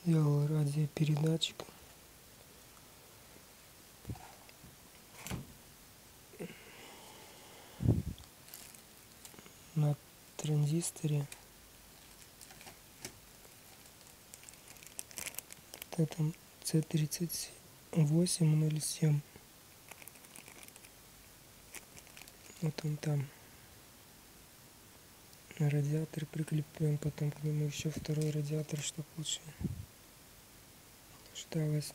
Сделал радиопередатчик. На транзисторе вот этом C3807. Вот он там на радиатор прикреплен, потом к нему еще второй радиатор, чтобы лучше ждалось.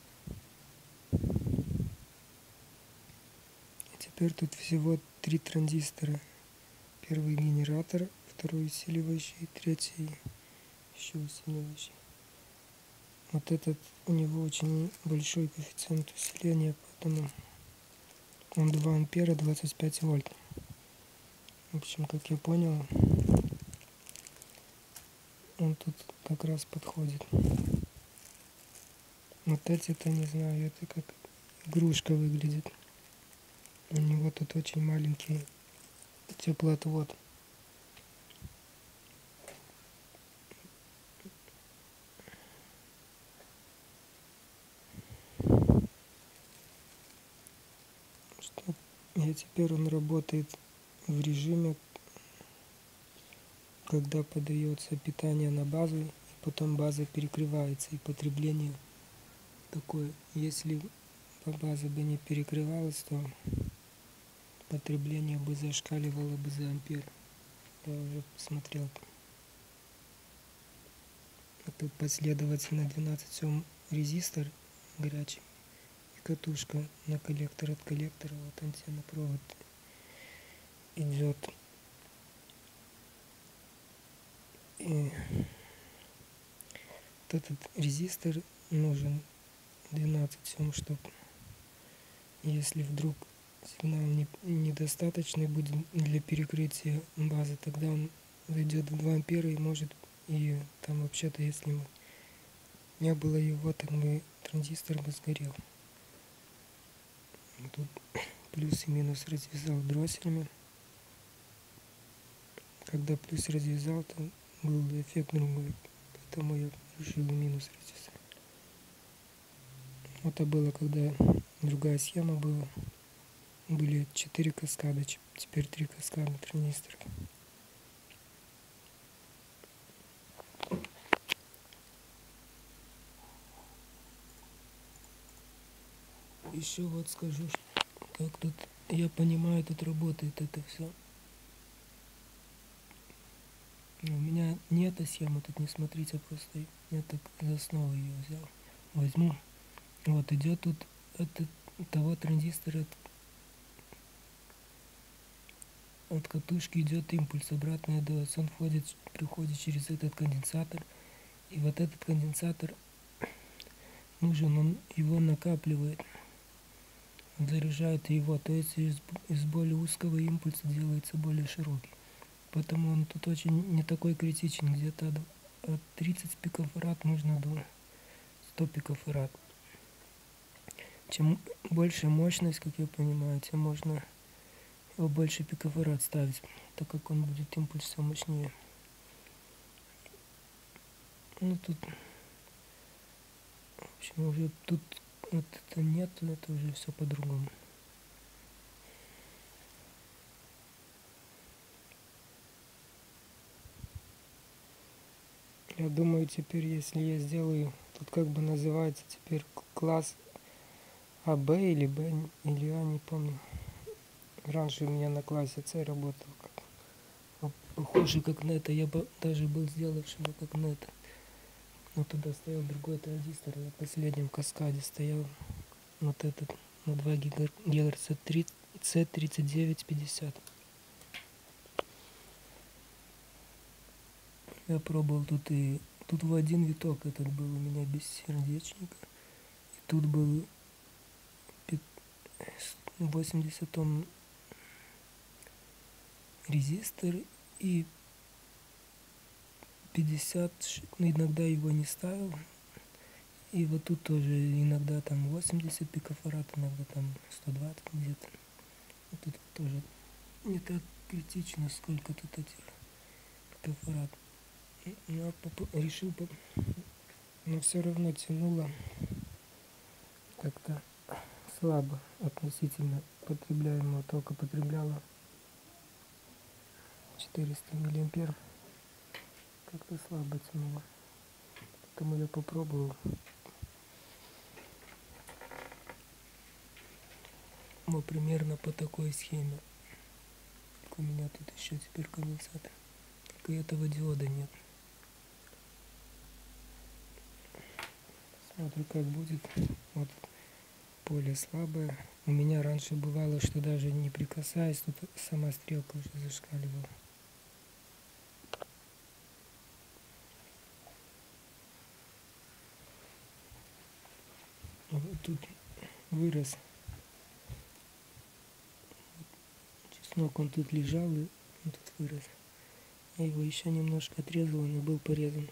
Теперь тут всего 3 транзистора. Первый генератор, второй усиливающий, третий еще усиливающий. Вот этот, у него очень большой коэффициент усиления, поэтому он 2 ампера 25 вольт. В общем, как я понял, он тут как раз подходит. Вот эти-то, не знаю, это как игрушка выглядит. У него тут очень маленький теплоотвод. И теперь он работает в режиме, когда подается питание на базу, и потом база перекрывается, и потребление такое. Если база бы не перекрывалась, то потребление бы зашкаливало бы за ампер. Я уже посмотрел. Тут последовательно 12 Ом резистор горячий и катушка на коллектор от коллектора. Вот антенна-провод идет. И вот этот резистор нужен 12 Ом, чтобы если вдруг сигнал недостаточный будет для перекрытия базы, тогда он зайдет в 2 ампера и может, и там вообще-то если не было его, так бы транзистор бы сгорел. Тут плюс и минус развязал дросселями. Когда плюс развязал, то был эффект другой, поэтому я решил минус развязать. Это было, когда другая схема была. Были 4 каскада, теперь 3 каскада транзисторов. Еще вот скажу, как тут, я понимаю, тут работает это все. У меня не эта схема, тут не смотрите, просто я так за основу ее взял. Возьму. Вот идет тут от того транзистора, от катушки идет импульс, обратная ДОС. Он приходит через этот конденсатор. И вот этот конденсатор нужен, он его накапливает. Он заряжает его, то есть из более узкого импульса делается более широкий. Поэтому он тут очень не такой критичен, где-то от 30 пикофарад нужно до 100 пикофарад. Чем больше мощность, как я понимаю, тем можно его больше пикофарад ставить, так как он будет импульс все мощнее. Ну тут, в общем, уже тут вот это нет, это уже все по-другому. Я думаю, теперь, если я сделаю, тут как бы называется теперь класс АБ или Б, или А, не помню. Раньше у меня на классе С работал, похоже как на это, я бы даже был сделавшим как на это. Но туда стоял другой транзистор, на последнем каскаде стоял вот этот на 2 ГГц C3950. Я пробовал тут в один виток этот был у меня без сердечника. И тут был 80 Ом резистор и 50, иногда его не ставил. И вот тут тоже иногда там 80 пикофарад, иногда там 120 где-то. Вот тут тоже не так критично, сколько тут этих пикофарад. Я решил но все равно тянуло как-то слабо относительно потребляемого тока. Потребляла 400 миллиампер, как-то слабо тянуло. Поэтому я попробовал. Вот примерно по такой схеме. У меня тут еще теперь конденсатор. Только этого диода нет. Смотрю, как будет. Вот поле слабое. У меня раньше бывало, что даже не прикасаясь, тут сама стрелка уже зашкаливала. Вот тут вырос. Чеснок, он тут лежал, и он тут вырос. Я его еще немножко отрезал, он и был порезан.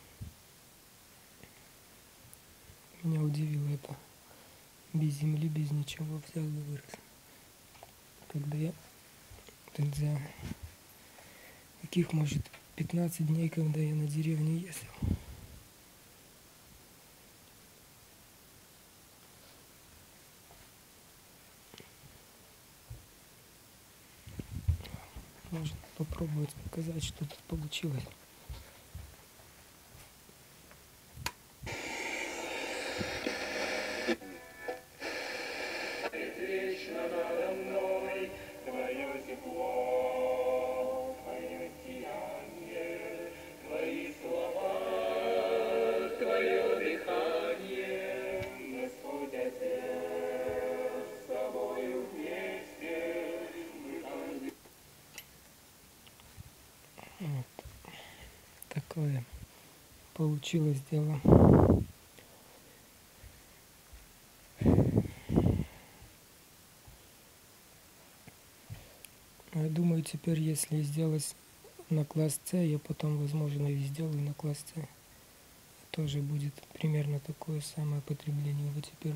Меня удивило это. Без земли, без ничего взял и вырос. Когда я тут за каких, может, 15 дней, когда я на деревню ездил. Можно попробовать показать, что тут получилось. Вот такое получилось дело. Я думаю, теперь, если сделать на класс С, я потом, возможно, и сделаю на класс С. Тоже будет примерно такое самое потребление. Вот теперь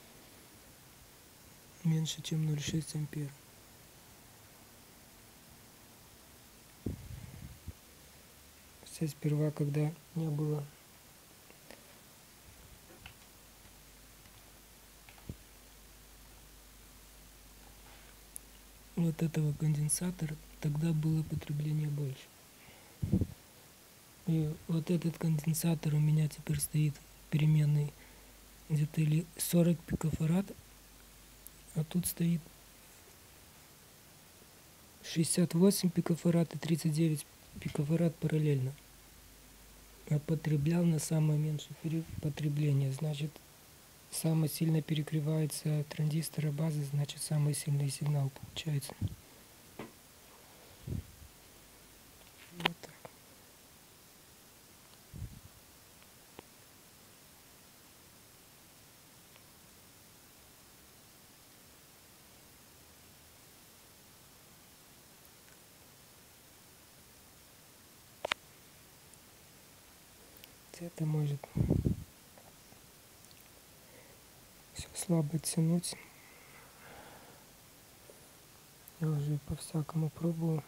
меньше, чем 0,6 ампер. Все сперва, когда не было вот этого конденсатора, тогда было потребление больше. И вот этот конденсатор у меня теперь стоит переменный где-то или 40 пикофарад, а тут стоит 68 пикофарад и 39 пикофарад параллельно. А потреблял на самое меньшее потребление. Значит, самое сильно перегревается транзистора базы, значит, самый сильный сигнал получается. Вот так. Это может все слабо тянуть. Я уже по-всякому пробовал.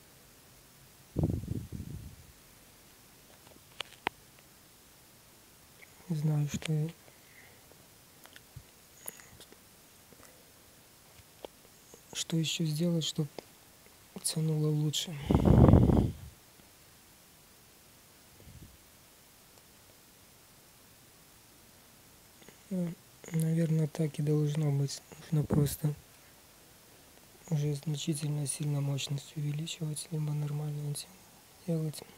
Не знаю, что еще сделать, чтобы тянуло лучше. Наверное, так и должно быть. Нужно просто уже значительно сильно мощность увеличивать, либо нормально делать.